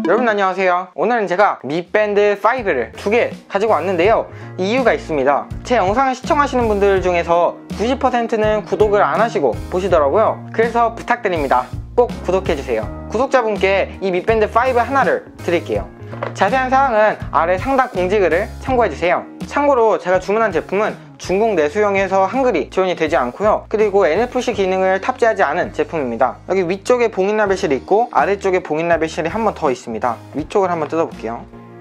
여러분 안녕하세요. 오늘은 제가 미밴드 5를 2개 가지고 왔는데요. 이유가 있습니다. 제 영상을 시청하시는 분들 중에서 90%는 구독을 안 하시고 보시더라고요. 그래서 부탁드립니다. 꼭 구독해주세요. 구독자분께 이 미밴드 5 하나를 드릴게요. 자세한 사항은 아래 상단 공지글을 참고해주세요. 참고로 제가 주문한 제품은 중국 내수용에서 한글이 지원이 되지 않고요. 그리고 NFC 기능을 탑재하지 않은 제품입니다. 여기 위쪽에 봉인 라벨실이 있고 아래쪽에 봉인 라벨실이 한 번 더 있습니다. 위쪽을 한번 뜯어볼게요.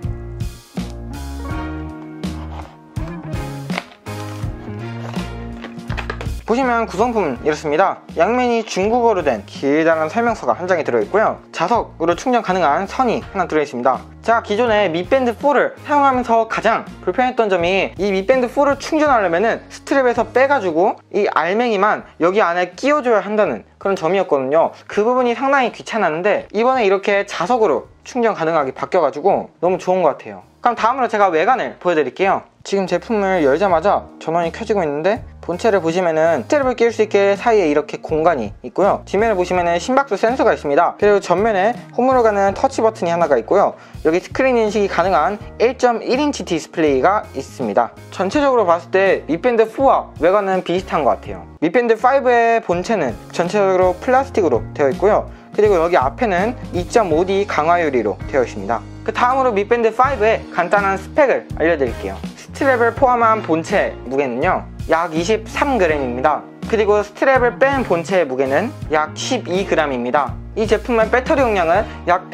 보시면 구성품 이렇습니다. 양면이 중국어로 된 길다란 설명서가 한 장이 들어있고요. 자석으로 충전 가능한 선이 하나 들어있습니다. 제가 기존에 미밴드 4를 사용하면서 가장 불편했던 점이 이 미밴드 4를 충전하려면 스트랩에서 빼가지고 이 알맹이만 여기 안에 끼워줘야 한다는 그런 점이었거든요. 그 부분이 상당히 귀찮았는데 이번에 이렇게 자석으로 충전 가능하게 바뀌어가지고 너무 좋은 것 같아요. 그럼 다음으로 제가 외관을 보여드릴게요. 지금 제품을 열자마자 전원이 켜지고 있는데 본체를 보시면은 스트랩을 끼울 수 있게 사이에 이렇게 공간이 있고요. 뒷면을 보시면은 심박수 센서가 있습니다. 그리고 전면에 홈으로 가는 터치 버튼이 하나가 있고요. 여기 스크린 인식이 가능한 1.1인치 디스플레이가 있습니다. 전체적으로 봤을 때 미밴드 4와 외관은 비슷한 것 같아요. 미밴드 5의 본체는 전체적으로 플라스틱으로 되어 있고요. 그리고 여기 앞에는 2.5D 강화 유리로 되어 있습니다. 그 다음으로 미밴드 5의 간단한 스펙을 알려드릴게요. 스트랩을 포함한 본체 무게는요 약 23g입니다. 그리고 스트랩을 뺀 본체의 무게는 약 12g입니다. 이 제품의 배터리 용량은 약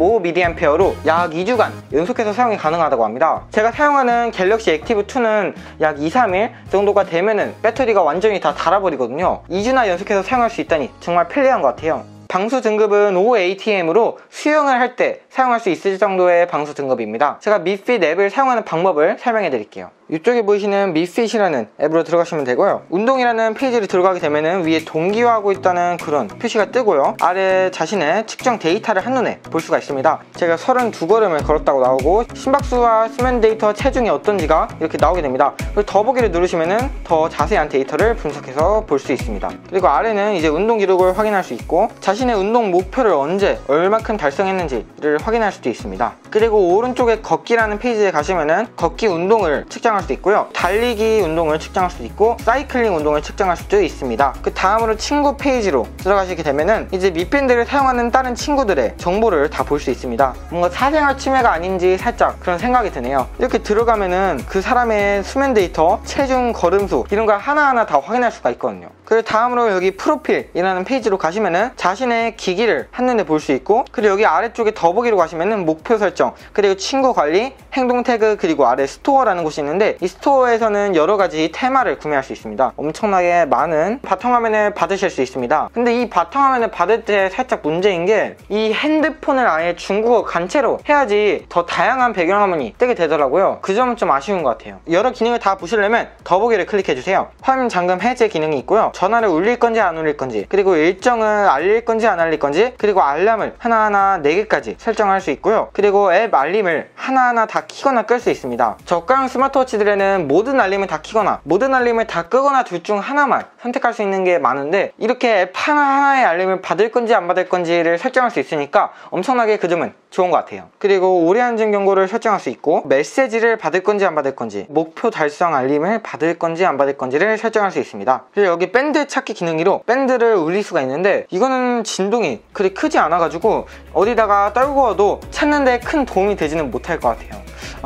125mAh로 약 2주간 연속해서 사용이 가능하다고 합니다. 제가 사용하는 갤럭시 액티브2는 약 2-3일 정도가 되면은 배터리가 완전히 다 닳아버리거든요. 2주나 연속해서 사용할 수 있다니 정말 편리한 것 같아요. 방수 등급은 5ATM으로 수영을 할 때 사용할 수 있을 정도의 방수 등급입니다. 제가 미핏 앱을 사용하는 방법을 설명해 드릴게요. 이쪽에 보이시는 미핏이라는 앱으로 들어가시면 되고요. 운동이라는 페이지를 들어가게 되면은 위에 동기화하고 있다는 그런 표시가 뜨고요. 아래 자신의 측정 데이터를 한눈에 볼 수가 있습니다. 제가 32걸음을 걸었다고 나오고 심박수와 수면 데이터 체중이 어떤지가 이렇게 나오게 됩니다. 그리고 더보기를 누르시면은 더 자세한 데이터를 분석해서 볼 수 있습니다. 그리고 아래는 이제 운동 기록을 확인할 수 있고 자신의 운동 목표를 언제 얼마큼 달성했는지를 확인할 수도 있습니다. 그리고 오른쪽에 걷기라는 페이지에 가시면은 걷기 운동을 측정할 수도 있고요. 달리기 운동을 측정할 수도 있고 사이클링 운동을 측정할 수도 있습니다. 그 다음으로 친구 페이지로 들어가시게 되면은 이제 미밴드를 사용하는 다른 친구들의 정보를 다 볼 수 있습니다. 뭔가 사생활 침해가 아닌지 살짝 그런 생각이 드네요. 이렇게 들어가면은 그 사람의 수면 데이터, 체중, 걸음수 이런 걸 하나하나 다 확인할 수가 있거든요. 그리고 다음으로 여기 프로필이라는 페이지로 가시면은 자신의 기기를 한눈에 볼 수 있고 그리고 여기 아래쪽에 더보기로 가시면은 목표 설정 그리고 친구 관리, 행동 태그 그리고 아래 스토어라는 곳이 있는데 이 스토어에서는 여러가지 테마를 구매할 수 있습니다. 엄청나게 많은 바탕화면을 받으실 수 있습니다. 근데 이 바탕화면을 받을 때 살짝 문제인 게 이 핸드폰을 아예 중국어 간체로 해야지 더 다양한 배경화면이 뜨게 되더라고요. 그 점은 좀 아쉬운 것 같아요. 여러 기능을 다 보시려면 더보기를 클릭해주세요. 화면 잠금 해제 기능이 있고요. 전화를 울릴 건지 안 울릴 건지 그리고 일정을 알릴 건지 안 알릴 건지 그리고 알람을 하나하나 4개까지 설정할 수 있고요. 그리고 앱 알림을 하나하나 다 켜거나 끌 수 있습니다. 저가형 스마트워치들에는 모든 알림을 다 켜거나 모든 알림을 다 끄거나 둘 중 하나만 선택할 수 있는 게 많은데 이렇게 앱 하나하나의 알림을 받을 건지 안 받을 건지를 설정할 수 있으니까 엄청나게 그 점은 좋은 것 같아요. 그리고 오래 앉은 경고를 설정할 수 있고 메시지를 받을 건지 안 받을 건지 목표 달성 알림을 받을 건지 안 받을 건지를 설정할 수 있습니다. 그리고 여기 밴드 찾기 기능으로 밴드를 울릴 수가 있는데 이거는 진동이 그리 크지 않아 가지고 어디다가 떨구어도 찾는데 큰 도움이 되지는 못할 것 같아요.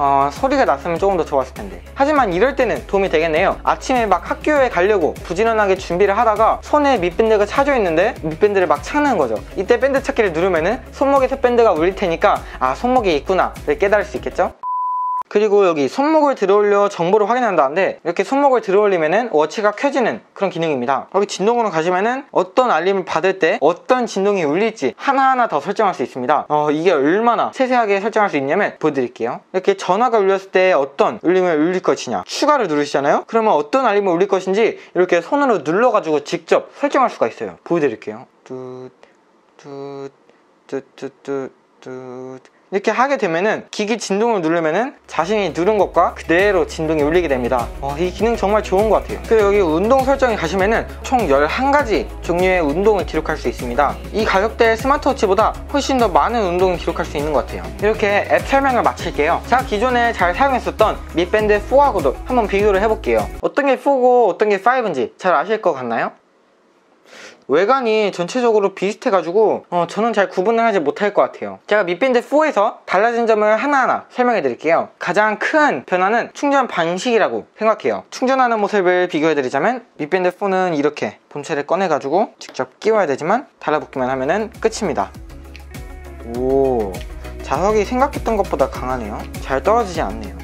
소리가 났으면 조금 더 좋았을 텐데 하지만 이럴 때는 도움이 되겠네요. 아침에 막 학교에 가려고 부지런하게 준비를 하다가 손에 밑밴드가 차져 있는데 밑밴드를 막 찾는 거죠. 이때 밴드 찾기를 누르면은 손목에서 밴드가 울릴 테니까 아 손목에 있구나 깨달을 수 있겠죠. 그리고 여기 손목을 들어올려 정보를 확인한다는데 이렇게 손목을 들어올리면은 워치가 켜지는 그런 기능입니다. 여기 진동으로 가시면은 어떤 알림을 받을 때 어떤 진동이 울릴지 하나하나 더 설정할 수 있습니다. 이게 얼마나 세세하게 설정할 수 있냐면 보여드릴게요. 이렇게 전화가 울렸을 때 어떤 울림을 울릴 것이냐 추가를 누르시잖아요. 그러면 어떤 알림을 울릴 것인지 이렇게 손으로 눌러가지고 직접 설정할 수가 있어요. 보여드릴게요. 이렇게 하게 되면은 기기 진동을 누르면은 자신이 누른 것과 그대로 진동이 울리게 됩니다. 이 기능 정말 좋은 것 같아요. 그리고 여기 운동 설정에 가시면은 총 11가지 종류의 운동을 기록할 수 있습니다. 이 가격대의 스마트워치보다 훨씬 더 많은 운동을 기록할 수 있는 것 같아요. 이렇게 앱 설명을 마칠게요. 제가 기존에 잘 사용했었던 미밴드 4하고도 한번 비교를 해볼게요. 어떤 게 4고 어떤 게 5인지 잘 아실 것 같나요? 외관이 전체적으로 비슷해가지고 저는 잘 구분을 하지 못할 것 같아요. 제가 미밴드 4에서 달라진 점을 하나하나 설명해 드릴게요. 가장 큰 변화는 충전 방식이라고 생각해요. 충전하는 모습을 비교해 드리자면 미밴드 4는 이렇게 본체를 꺼내가지고 직접 끼워야 되지만 달라붙기만 하면은 끝입니다. 오, 자석이 생각했던 것보다 강하네요. 잘 떨어지지 않네요.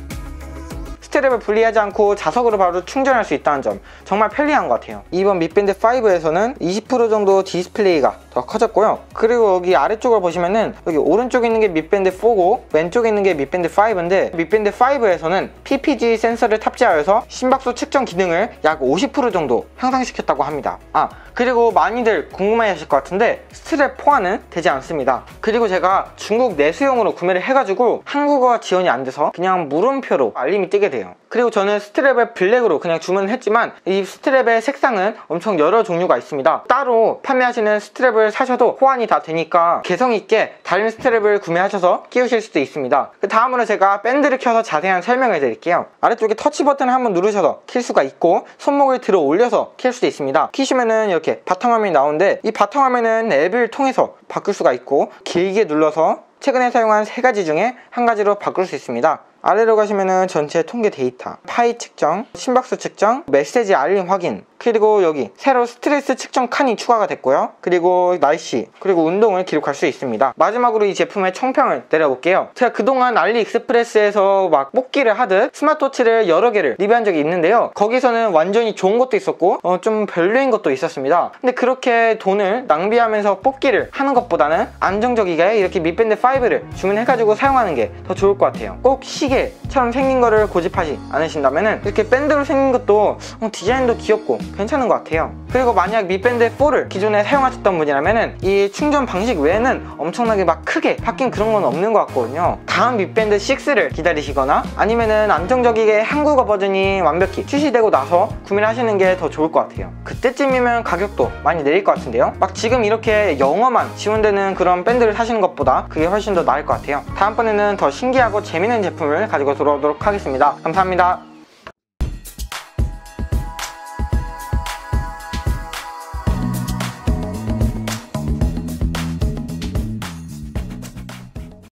스트랩을 분리하지 않고 자석으로 바로 충전할 수 있다는 점 정말 편리한 것 같아요. 이번 미밴드 5에서는 20% 정도 디스플레이가 더 커졌고요. 그리고 여기 아래쪽을 보시면은 여기 오른쪽에 있는 게 미밴드 4고 왼쪽에 있는 게 미밴드 5인데 미밴드 5에서는 PPG 센서를 탑재하여서 심박수 측정 기능을 약 50% 정도 향상시켰다고 합니다. 그리고 많이들 궁금해 하실 것 같은데 스트랩 포환은 되지 않습니다. 그리고 제가 중국 내수용으로 구매를 해가지고 한국어 지원이 안 돼서 그냥 물음표로 알림이 뜨게 돼요. 그리고 저는 스트랩을 블랙으로 그냥 주문을 했지만 이 스트랩의 색상은 엄청 여러 종류가 있습니다. 따로 판매하시는 스트랩을 사셔도 호환이 다 되니까 개성있게 다른 스트랩을 구매하셔서 끼우실 수도 있습니다. 그 다음으로 제가 밴드를 켜서 자세한 설명을 드릴게요. 아래쪽에 터치 버튼을 한번 누르셔서 킬 수가 있고 손목을 들어 올려서 킬 수도 있습니다. 키시면은 이렇게 바탕화면이 나오는데 이 바탕화면은 앱을 통해서 바꿀 수가 있고 길게 눌러서 최근에 사용한 3가지 중에 한 가지로 바꿀 수 있습니다. 아래로 가시면은 전체 통계 데이터, 파이 측정, 심박수 측정, 메시지 알림 확인, 그리고 여기 새로 스트레스 측정 칸이 추가가 됐고요. 그리고 날씨, 그리고 운동을 기록할 수 있습니다. 마지막으로 이 제품의 총평을 내려볼게요. 제가 그동안 알리익스프레스에서 막 뽑기를 하듯 스마트워치를 여러 개를 리뷰한 적이 있는데요. 거기서는 완전히 좋은 것도 있었고 좀 별로인 것도 있었습니다. 근데 그렇게 돈을 낭비하면서 뽑기를 하는 것보다는 안정적이게 이렇게 미밴드 5를 주문해가지고 사용하는 게 더 좋을 것 같아요. 꼭 시계처럼 생긴 거를 고집하지 않으신다면 이렇게 밴드로 생긴 것도 디자인도 귀엽고 괜찮은 것 같아요. 그리고 만약 미밴드 4를 기존에 사용하셨던 분이라면 이 충전 방식 외에는 엄청나게 막 크게 바뀐 그런 건 없는 것 같거든요. 다음 미밴드 6를 기다리시거나 아니면은 안정적이게 한국어 버전이 완벽히 출시되고 나서 구매를 하시는 게 더 좋을 것 같아요. 그때쯤이면 가격도 많이 내릴 것 같은데요. 막 지금 이렇게 영어만 지원되는 그런 밴드를 사시는 것보다 그게 훨씬 더 나을 것 같아요. 다음번에는 더 신기하고 재밌는 제품을 가지고 돌아오도록 하겠습니다. 감사합니다.